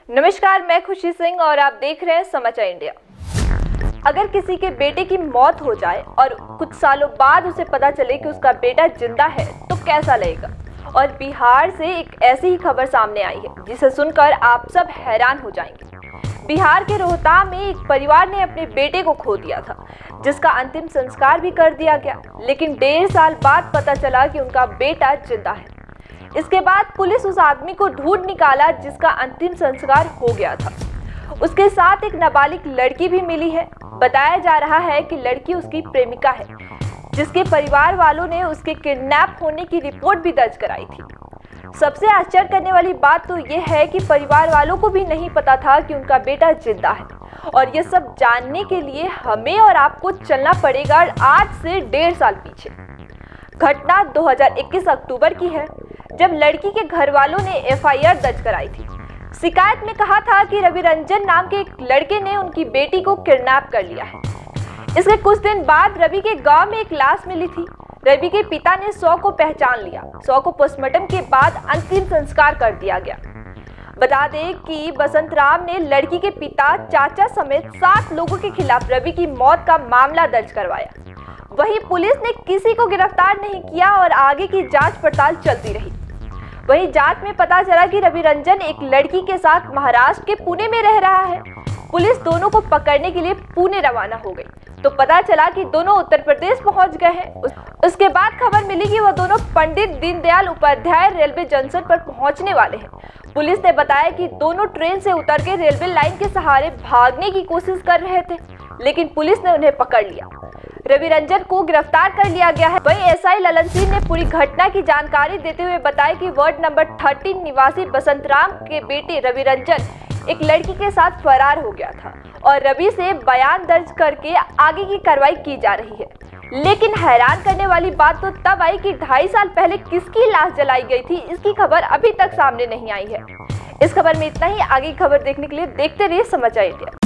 नमस्कार, मैं खुशी सिंह और आप देख रहे हैं समाचार इंडिया। अगर किसी के बेटे की मौत हो जाए और कुछ सालों बाद उसे पता चले कि उसका बेटा जिंदा है तो कैसा लगेगा। और बिहार से एक ऐसी ही खबर सामने आई है जिसे सुनकर आप सब हैरान हो जाएंगे। बिहार के रोहतास में एक परिवार ने अपने बेटे को खो दिया था, जिसका अंतिम संस्कार भी कर दिया गया, लेकिन 1.5 साल बाद पता चला कि उनका बेटा जिंदा है। इसके बाद पुलिस उस आदमी को ढूंढ निकाला जिसका अंतिम संस्कार हो गया था। उसके साथ एक नाबालिग लड़की भी मिली है। बताया जा रहा है कि लड़की उसकी प्रेमिका है, जिसके परिवार वालों ने उसके किडनैप होने की रिपोर्ट भी दर्ज कराई थी। सबसे आश्चर्य करने वाली बात तो ये है कि परिवार वालों को भी नहीं पता था कि उनका बेटा जिंदा है। और ये सब जानने के लिए हमें और आपको चलना पड़ेगा आज से 1.5 साल पीछे। घटना 2021 अक्टूबर की है, जब लड़की के घर वालों ने एफआईआर दर्ज कराई थी। शिकायत में कहा था कि रवि रंजन नाम के एक लड़के ने उनकी बेटी को किडनैप कर लिया है। इसके कुछ दिन बाद रवि के गांव में एक लाश मिली थी। रवि के पिता ने 100 को पहचान लिया। 100 को पोस्टमार्टम के बाद अंतिम संस्कार कर दिया गया। बता दें कि बसंत राम ने लड़की के पिता, चाचा समेत 7 लोगों के खिलाफ रवि की मौत का मामला दर्ज करवाया। वहीं पुलिस ने किसी को गिरफ्तार नहीं किया और आगे की जांच पड़ताल चलती रही। वहीं जांच में पता चला कि रवि रंजन एक लड़की के साथ महाराष्ट्र के पुणे में रह रहा है। पुलिस दोनों को पकड़ने के लिए पुणे रवाना हो गई तो पता चला कि दोनों उत्तर प्रदेश पहुंच गए हैं। उसके बाद खबर मिली कि वह दोनों पंडित दीनदयाल उपाध्याय रेलवे जंक्शन पर पहुंचने वाले हैं। पुलिस ने बताया कि दोनों ट्रेन से उतर के रेलवे लाइन के सहारे भागने की कोशिश कर रहे थे, लेकिन पुलिस ने उन्हें पकड़ लिया। रवि रंजन को गिरफ्तार कर लिया गया है। वहीं एसआई ललन सिंह ने पूरी घटना की जानकारी देते हुए बताया कि वार्ड नंबर 13 निवासी बसंत राम के बेटे रवि रंजन एक लड़की के साथ फरार हो गया था और रवि से बयान दर्ज करके आगे की कार्रवाई की जा रही है। लेकिन हैरान करने वाली बात तो तब आई कि 2.5 साल पहले किसकी लाश जलाई गई थी, इसकी खबर अभी तक सामने नहीं आई है। इस खबर में इतना ही। आगे की खबर देखने के लिए देखते रहिए समाचार इंडिया।